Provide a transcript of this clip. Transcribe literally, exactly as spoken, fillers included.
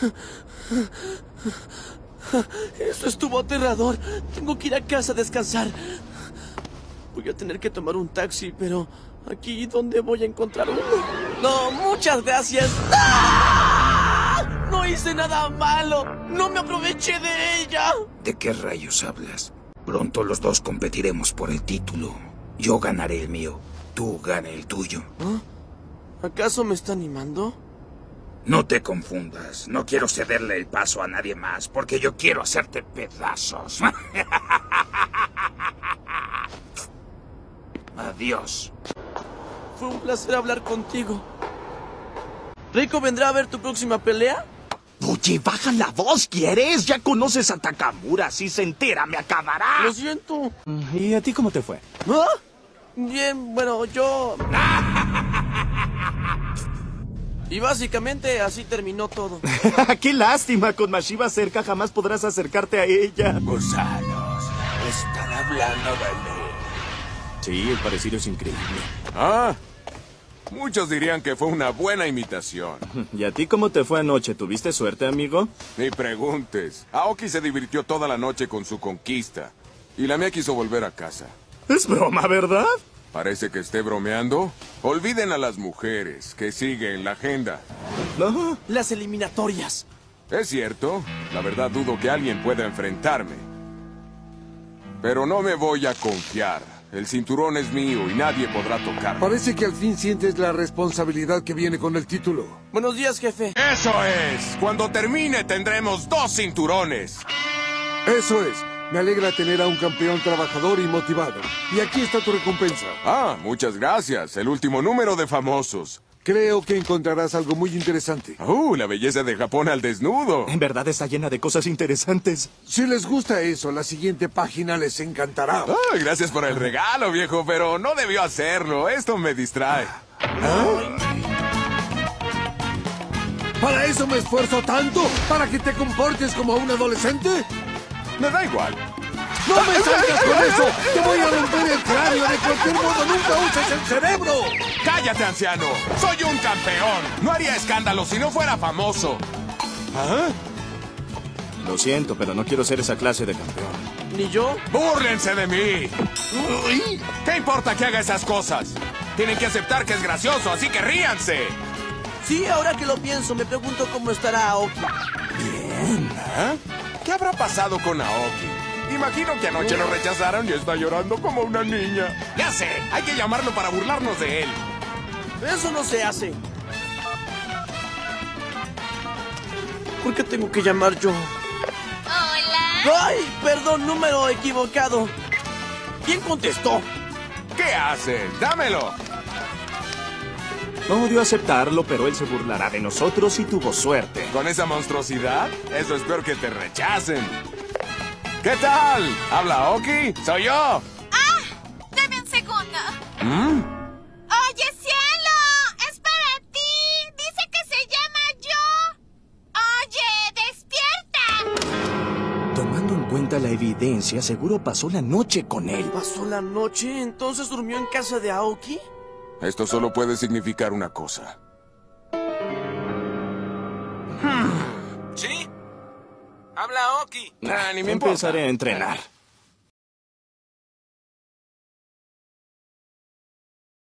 Eso estuvo aterrador. Tengo que ir a casa a descansar. Voy a tener que tomar un taxi, pero aquí, ¿dónde voy a encontrar uno? No, muchas gracias. ¡Ah! No hice nada malo. No me aproveché de ella. ¿De qué rayos hablas? Pronto los dos competiremos por el título. Yo ganaré el mío. Tú gana el tuyo. ¿Ah? ¿Acaso me está animando? No te confundas. No quiero cederle el paso a nadie más, porque yo quiero hacerte pedazos. Adiós. Fue un placer hablar contigo. ¿Rico vendrá a ver tu próxima pelea? Oye, baja la voz, ¿quieres? Ya conoces a Takamura. Si se entera, me acabará. Lo siento. ¿Y a ti cómo te fue? ¿Ah? Bien, bueno, yo... Y básicamente así terminó todo. ¡Qué lástima! Con Mashiba cerca jamás podrás acercarte a ella. Gusanos, están hablando de mí. Sí, el parecido es increíble. Ah, muchos dirían que fue una buena imitación. ¿Y a ti cómo te fue anoche? ¿Tuviste suerte, amigo? Ni preguntes. Aoki se divirtió toda la noche con su conquista. Y la mía quiso volver a casa. Es broma, ¿verdad? Parece que esté bromeando. Olviden a las mujeres, que sigue en la agenda. No. Las eliminatorias. Es cierto, la verdad dudo que alguien pueda enfrentarme. Pero no me voy a confiar. El cinturón es mío y nadie podrá tocarlo. Parece que al fin sientes la responsabilidad que viene con el título. Buenos días, jefe. ¡Eso es! Cuando termine tendremos dos cinturones. Eso es. Me alegra tener a un campeón trabajador y motivado. Y aquí está tu recompensa. Ah, muchas gracias. El último número de famosos. Creo que encontrarás algo muy interesante. ¡Uh! La belleza de Japón al desnudo. En verdad está llena de cosas interesantes. Si les gusta eso, la siguiente página les encantará. Ah, gracias por el regalo, viejo, pero no debió hacerlo. Esto me distrae. ¿Ah? ¿Para eso me esfuerzo tanto? ¿Para que te comportes como un adolescente? Me da igual. ¡No me salgas con eso! ¡Te voy a romper el cráneo! ¡De cualquier modo, nunca uses el cerebro! ¡Cállate, anciano! ¡Soy un campeón! No haría escándalo si no fuera famoso. ¿Ah? Lo siento, pero no quiero ser esa clase de campeón. ¿Ni yo? ¡Búrlense de mí! ¿Qué importa que haga esas cosas? Tienen que aceptar que es gracioso, así que ríanse. Sí, ahora que lo pienso, me pregunto cómo estará Aoki. Bien. ¿Ah? ¿Qué habrá pasado con Aoki? Imagino que anoche lo rechazaron y está llorando como una niña. Ya sé, hay que llamarlo para burlarnos de él. Eso no se hace. ¿Por qué tengo que llamar yo? Hola. ¡Ay! Perdón, número equivocado. ¿Quién contestó? ¿Qué haces? ¡Dámelo! Odio aceptarlo, pero él se burlará de nosotros y tuvo suerte. ¿Con esa monstruosidad? Eso es peor que te rechacen. ¿Qué tal? ¿Habla Aoki? ¡Soy yo! ¡Ah! Dame un segundo. ¿Mm? ¡Oye, cielo! ¡Es para ti! ¡Dice que se llama yo! ¡Oye, despierta! Tomando en cuenta la evidencia, seguro pasó la noche con él. ¿Pasó la noche? ¿Entonces durmió en casa de Aoki? Esto solo puede significar una cosa. ¿Sí? Habla Aoki. Ah, ni me importa. Empezaré a entrenar.